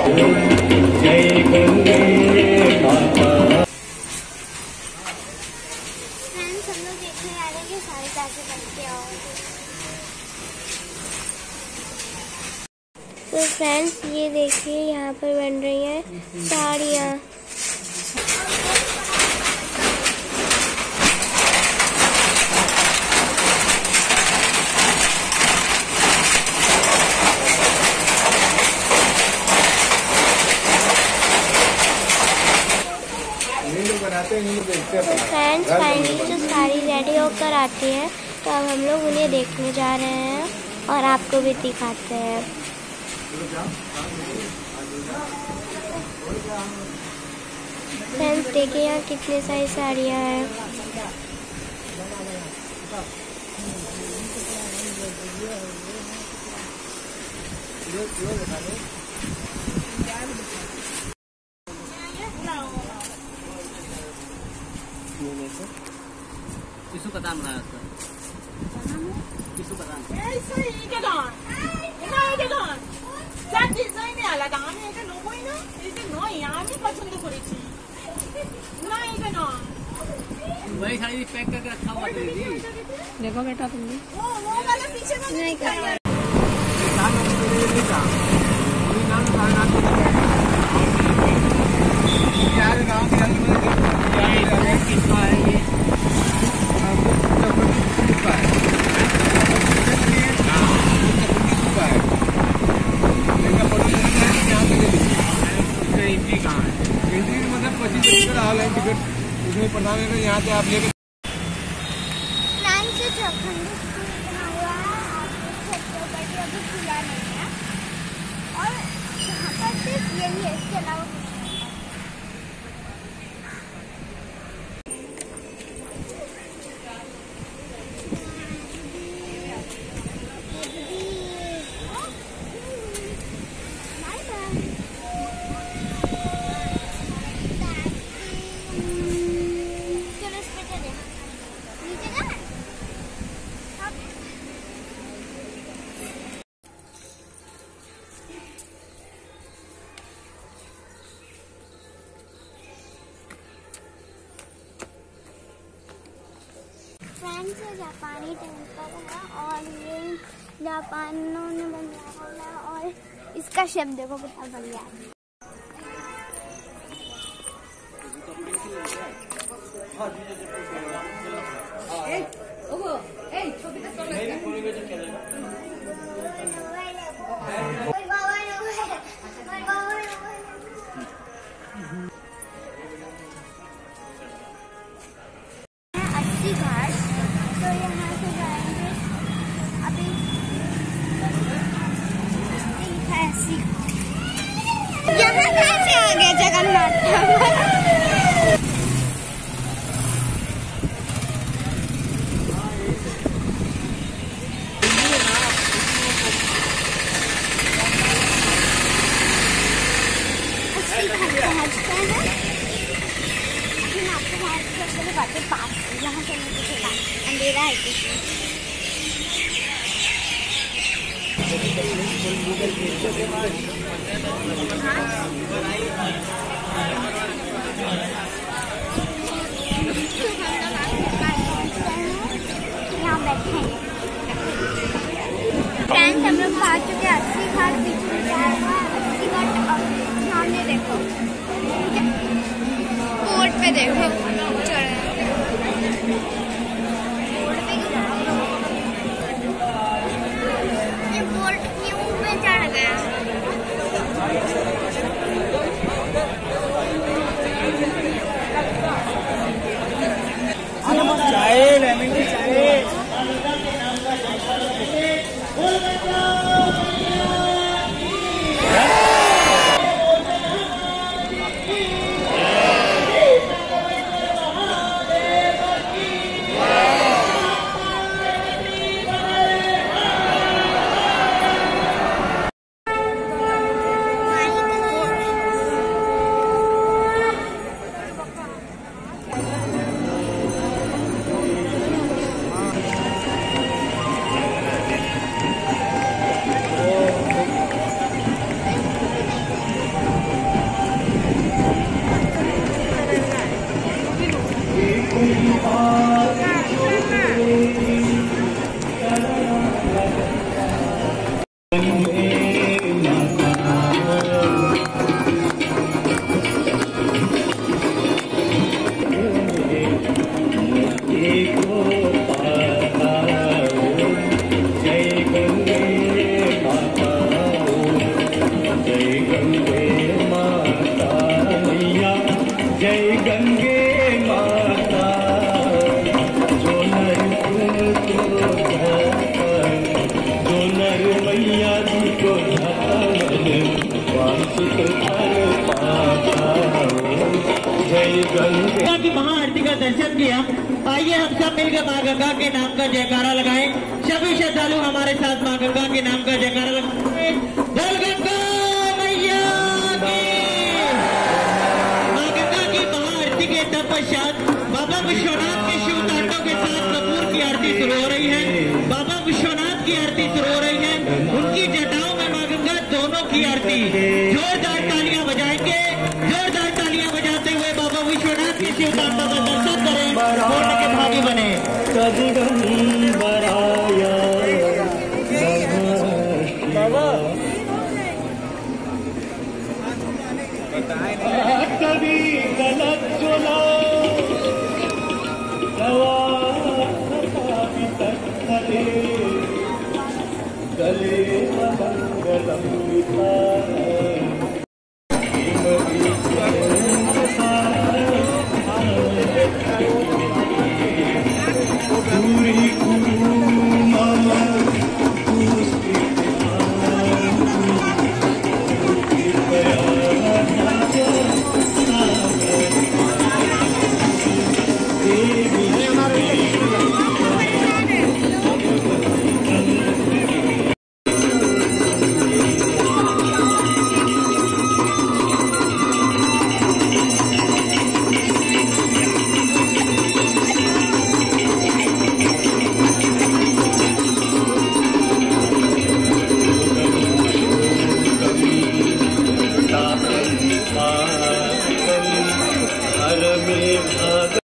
तो फ्रेंड्स ये देखिए यहाँ पर बन रही हैं साड़ियाँ। तो फ्रेंड्स फाइनली जो साड़ी रेडी होकर आती है तो अब हम लोग उन्हें देखने जा रहे हैं और आपको भी दिखाते हैं। फ्रेंड्स देखिए यहाँ कितनी सारी साड़ियाँ हैं। किसको पता बनाया था? किसको पता? वही साड़ी पैक करके रखा हुआ दीदी। देखो बेटा तुम भी नहीं कर उसमें प्रधान है यहाँ से आप लेकर अभी खुला नहीं है और यहाँ पर सिर्फ यही है, इसके अलावा कुछ नहीं है। फ्रेंड्स जापानी टेम्पल है और ये जापानों ने बनाया है और इसका शेप देखो कितना बढ़िया है। घाट तो यहाँ से जाएंगे अभी ऐसी यहाँ कैसे आ गया जगन्नाथ यहाँ से अंधेरा है यहाँ बैठे हैं। फ्रेंड्स हम लोग आ चुके हैं 80 घाट। पीछे 80 घाट सामने देखो, बोर्ड पे देखो ये बोर्ड क्यों पे चढ़ गया। चाय लेमन की चाय गंगा की महाआरती का दर्शन किया। आइए हम सब मिलकर माँ गंगा के नाम का जयकारा लगाएं। सभी श्रद्धालु हमारे साथ माँ गंगा के नाम का जयकारा लगाएं। जल गंगा मैया की। माँ गंगा की महाआरती के तत्पश्चात बाबा विश्वनाथ के शिव तांडव के साथ कपूर की आरती शुरू हो रही है। बाबा विश्वनाथ की आरती शुरू हो रही है। उनकी जटाओं में माँ गंगा दोनों की आरती। जोरदार तालियां बजाएंगे। जोरदार तालियां बजाते हुए बाबा विश्वनाथ के शिव तांडव का दर्शन करें, पूर्ण के भागी बने। कभी गलत चुना गले हर में भाग